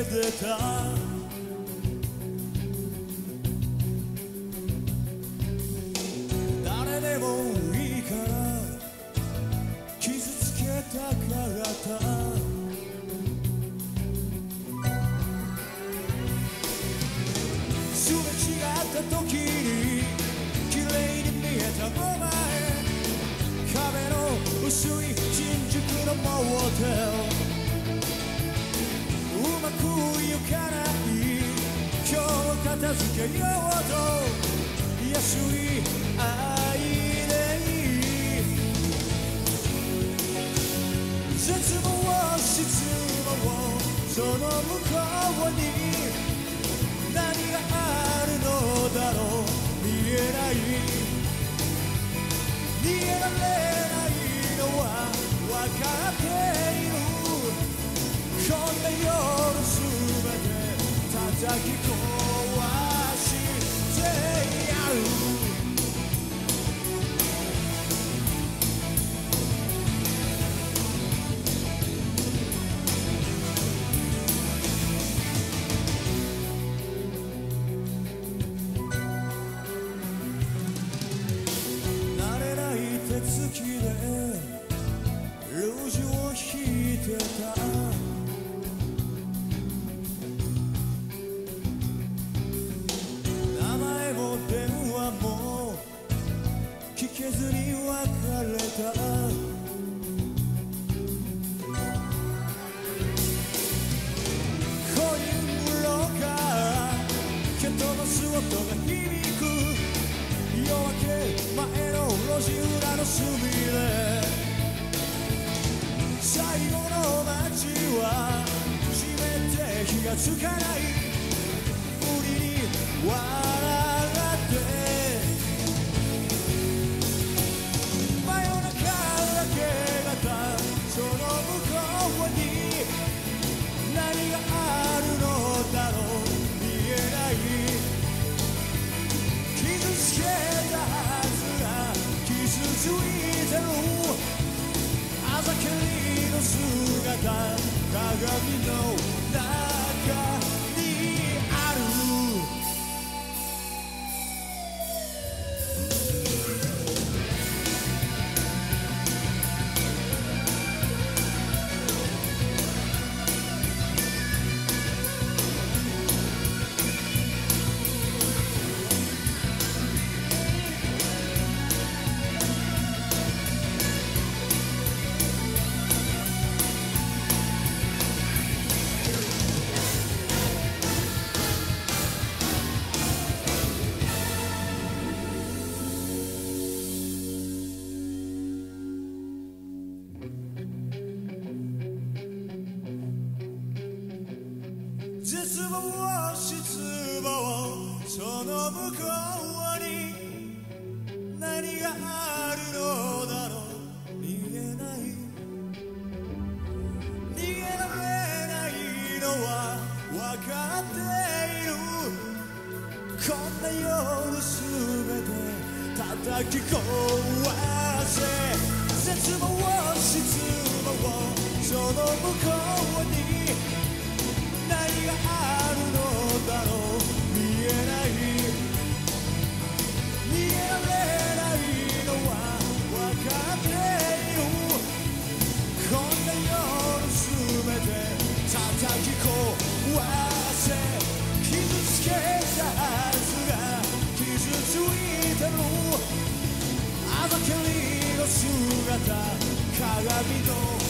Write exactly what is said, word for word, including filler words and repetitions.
出た誰でもいいから傷つけたかったすれ違った時に綺麗に見えたお前壁の薄い新宿のモーテルうまくいかない今日片付けようと安い愛でいい絶望失望その向こうに何があるのだろう見えない逃げられないのは分かっているこんな夜すべて叩き壊してやる慣れない手つきでルージュを引いてた聞けずに別れたコイン風呂から蹴飛ばす音が響く夜明け前の路地裏の隅で最後の街は閉めて火がつかない無理に笑ってその向こうに何があるのだろう見えない傷つけたはずが傷ついてるあざけりの姿鏡の中にある絶望失望その向こうに何があるのだろう見えない逃げられないのは分かっているこんな夜すべて叩き壊せ絶望失望その向こうに何があるのだろう見えない逃げられないのは分かっているこんな夜すべて叩き壊せ傷つけたはずが傷ついてるあざけりの姿鏡の